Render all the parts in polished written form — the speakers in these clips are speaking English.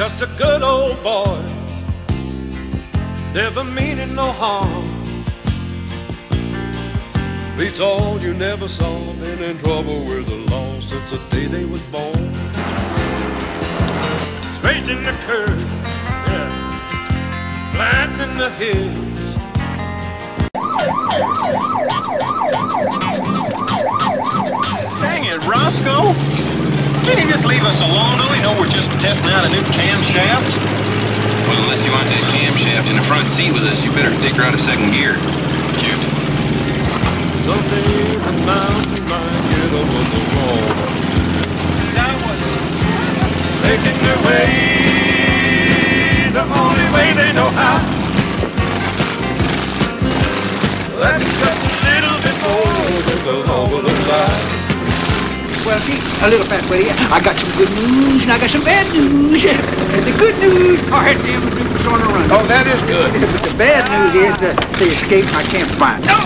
just a good old boy, never meaning no harm. Beats all you never saw, been in trouble with the law since the day they was born. Straight in the curve, yeah, flat in the hills. Dang it, Roscoe! Can't you just leave us alone? Don't we know we're just testing out a new camshaft? Well, unless you want that camshaft in the front seat with us, you better take her out of second gear. Cute. Someday the mountain might get over the wall. That was Making their way the only way they know how. That's just a little bit more than the love of the life. Well, see, a little fat buddy, I got some good news and I got some bad news. The good news part, them dudes on the run. Oh, that is good. But the bad news is that they escaped and I can't find them.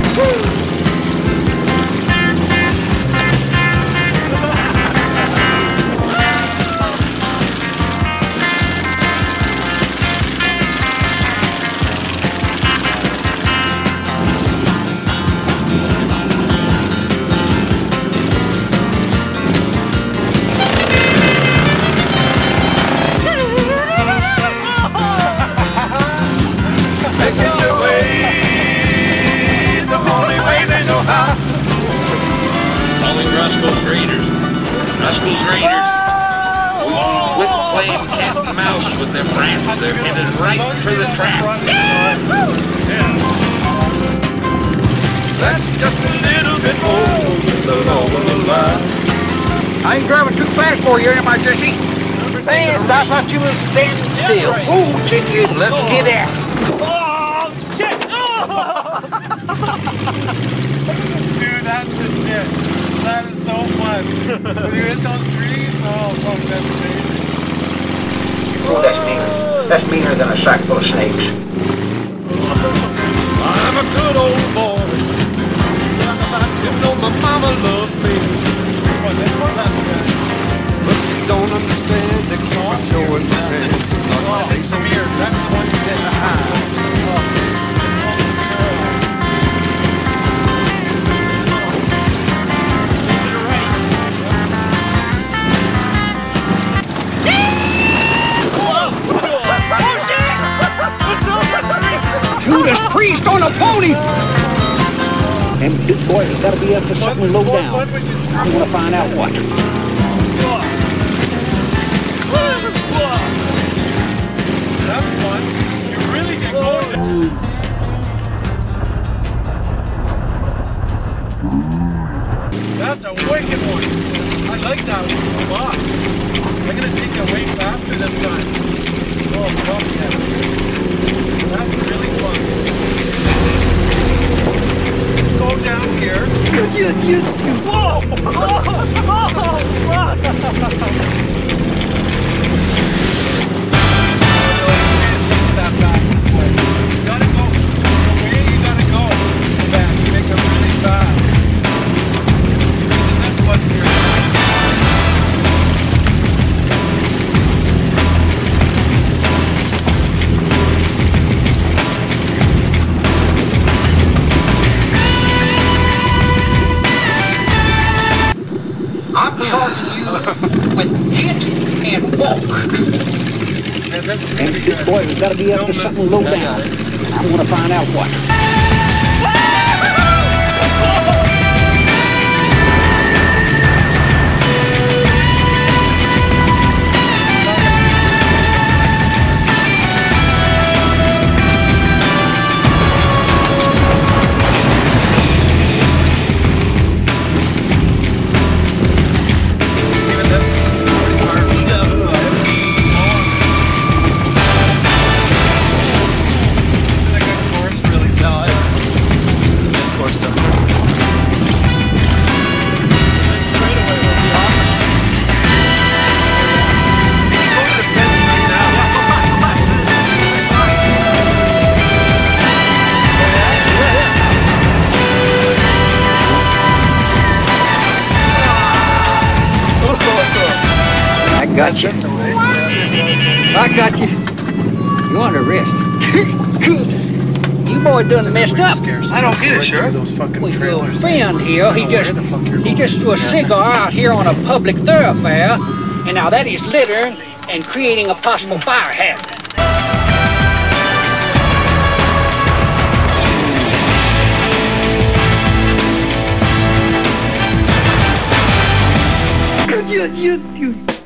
Roscoe's Raiders. We quit playing cat and mouse with them rats. They're headed right for the trap. That's just a little bit more than the love of the life. I ain't driving too fast for you, am I, Jesse? Man, I thought you was standing still. Oh, can you? Let's get out. Oh, shit! Dude, that's the shit. That is so fun. When you hit those trees, oh, fuck, that's amazing. Oh, that's meaner than a sack full of snakes. I'm a good old boy. You know my mama loved me, but she don't understand the keep showing my hand. That's the mirror. That's the one you did. Judas Priest on a pony! Them big boys have got to be up to something low down. I'm going to find out what. That's fun. You really get going. That's a wicked one. I like that one a lot. I'm going to take it way faster this time. Oh, fuck yeah. That's really fun. Go down here. Whoa! That back this way. You gotta go the way you gotta go back. You make them really fast. And this one here. I'm charging you with hit and walk. And this is Them gonna be big good. boys have got to be up to something low down. I'm going to find out what. Even this is pretty hard. Isn't it a good course, really? No, this course so. This straightaway will be awesome. You can go to the fence right now. I got you. That's the way. I got you. You're under arrest. You boy done messed up. I don't get it, Sheriff. Those fucking Well, your trailers. friend here, he just threw a cigar out here on a public thoroughfare, and now that is littering and creating a possible fire hazard. You